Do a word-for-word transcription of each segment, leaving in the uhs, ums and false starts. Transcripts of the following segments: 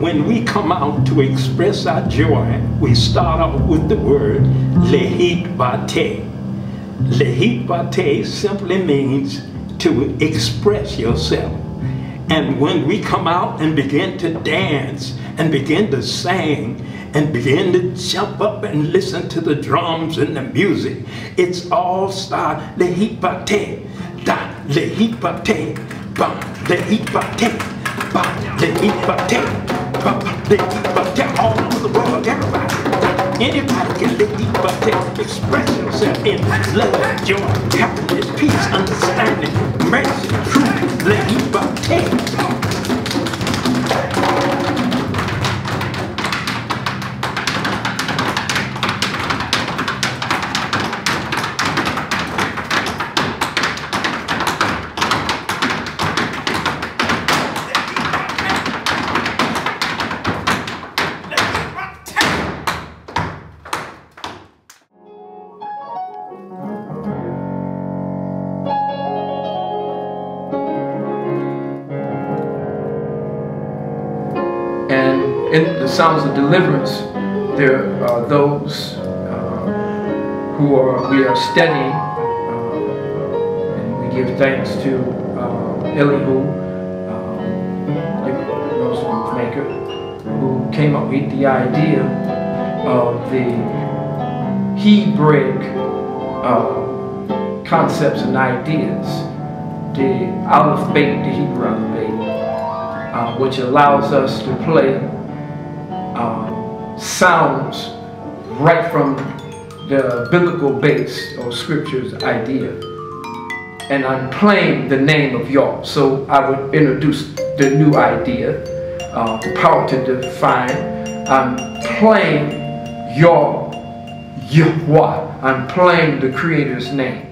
when we come out to express our joy, we start off with the word lehitbate. Lehitbate simply means to express yourself. And when we come out and begin to dance and begin to sing and begin to jump up and listen to the drums and the music, it's all start lehitbate, da lehitbate, ba lehitbate, ba lehitbate. All over the world, everybody, anybody can lehitbate, express yourself in love, joy, happiness, peace, understanding, mercy, truth, lehitbate. And in the sounds of deliverance, there are those uh, who are, we are studying, uh, and we give thanks to uh, Elihu, um, the Muslim maker, who came up with the idea of the Hebraic uh, concepts and ideas, the Aleph Beit, the Hebrew Aleph Beit. Uh, which allows us to play uh, sounds right from the biblical base or scripture's idea. And I'm playing the name of Yah. So I would introduce the new idea, uh, the power to define. I'm playing Yah, Yahweh. I'm playing the Creator's name.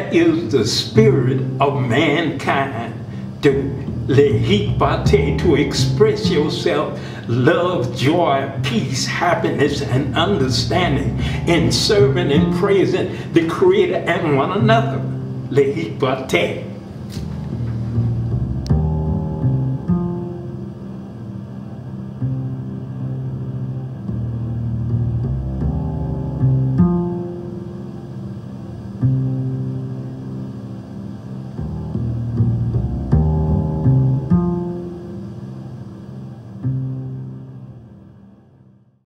that is the spirit of mankind. To lehitbate, to express yourself, love, joy, peace, happiness, and understanding in serving and praising the Creator and one another. Lehitbate.